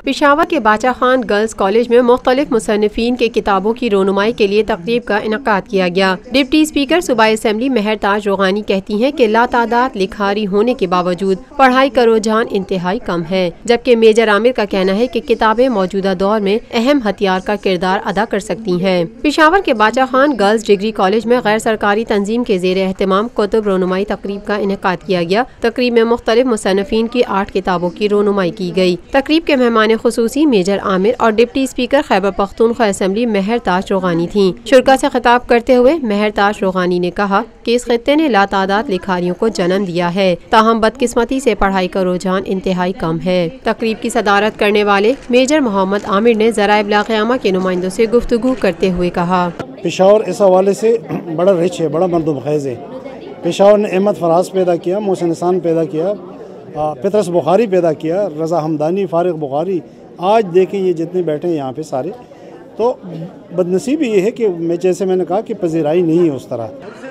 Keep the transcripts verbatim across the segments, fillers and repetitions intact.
پشاور کے باچا Khan girls college میں مختلف مصنفین کے کتابوں کی رونمائی کے لیے تقریب کا انعقاد کیا گیا۔ ڈپٹی اسپیکر صوبائی اسمبلی مہر تاج روغانی کہتی ہیں کہ لاتعداد لکھاری ہونے کے باوجود پڑھائی کا رجحان انتہائی کم ہے، جبکہ میجر عامر کا کہنا ہے کہ کتابیں موجودہ دور میں اہم ہتھیار کا کردار ادا کر سکتی ہیں۔ پشاور کے باچا خان گرلز ڈگری کالج میں غیر سرکاری تنظیم کے زیر اہتمام کتب رونمائی تقریب کا انعقاد کیا گیا۔ تقریب میں مختلف مصنفین کی آٹھ کتابوں کی رونمائی کی گئی۔ تقریب کے مہمان خصوصی میجر عامر اور deputy speaker Khyber Pakhtunkhwa assembly Mehr Taj Roghani تھیں۔ شرکا سے خطاب کرتے ہوئے مہر تاج روغانی نے کہا کہ اس خطے نے لاتعداد لکھاریوں کو جنم دیا ہے، تاہم بدقسمتی سے پڑھائی کا رجحان انتہائی کم ہے۔ تقریب کی صدارت کرنے والے میجر محمد عامر نے ذرائع ابلاغ عامہ کے نمائندوں سے گفتگو کرتے ہوئے کہا، پشاور اس حوالے سے بڑا رچ ہے، بڑا مردم خیز ہے۔ پشاور نے احمد فراز پیدا کیا، محسن حسان پیدا کیا، پطرس بخاری پیدا کیا، رضا ہمدانی، فارغ بخاری۔ آج دیکھیں یہ جتنے بیٹھے ہیں یہاں پہ سارے، تو بدنصیبی یہ ہے کہ میں جیسے میں نے کہا کہ پذیرائی نہیں ہے اس طرح۔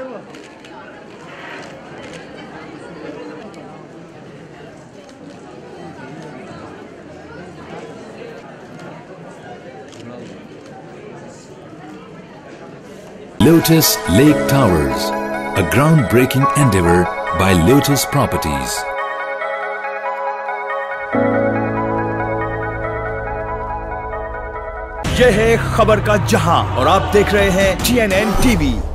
Lotus Lake Towers, a groundbreaking endeavor by Lotus Properties. یہ ہے خبر کا جہاں اور آپ دیکھ رہے ہیں ٹی این این ٹی وی۔